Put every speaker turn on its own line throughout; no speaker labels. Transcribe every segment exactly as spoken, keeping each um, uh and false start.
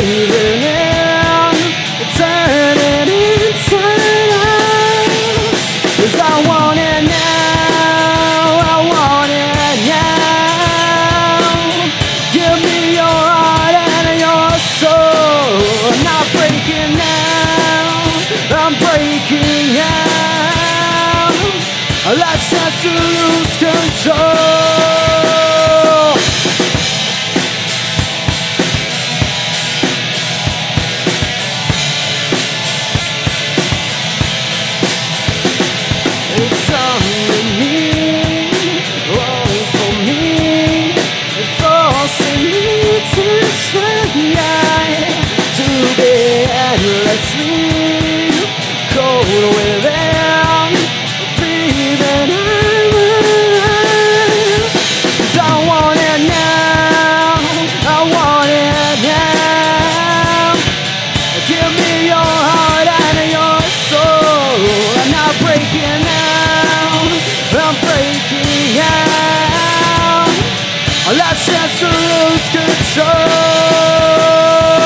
caving in, turning inside out. 'Cause I want it now, I want it now. Give me your heart and your soul. I'm not breaking now, I'm breaking out. Let's just lose control. It's only me, all for me, forcing me to try to be endlessly cold within, breathing out. 'Cause I want it now, I want it now. Give me your heart and your soul. I'm not breaking now, I'm breaking out. Let's just lose control.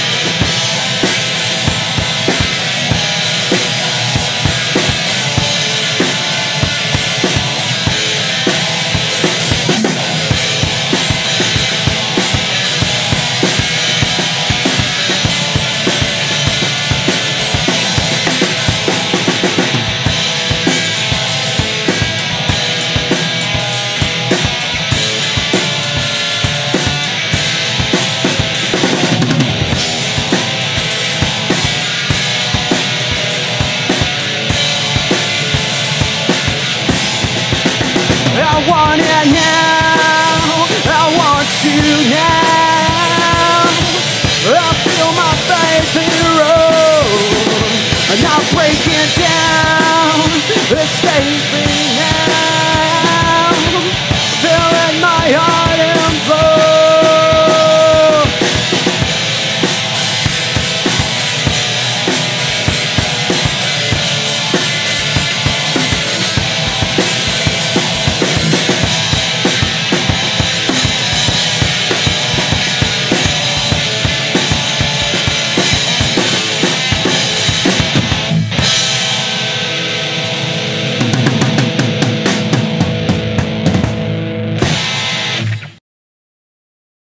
I want it now, I want you now. I feel my faith erode, I'm not breaking down, escaping